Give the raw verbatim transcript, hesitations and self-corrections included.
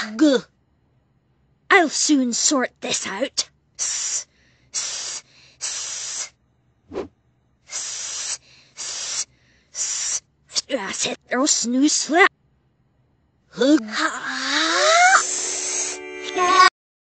Ugh! I'll soon sort this out. S, s, s. S, s, s. That's it. There'll snooze slap. Ugh!